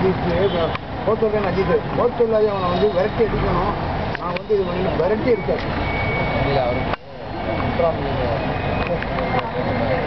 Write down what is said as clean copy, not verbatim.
போக சொல்கிறேன் அஜித் போக சொல்லாதே அவனை வந்து விரட்டி அடிக்கணும் நான் வந்து இது பண்ணி விரட்டி இருக்காரு இல்லை அவருக்கு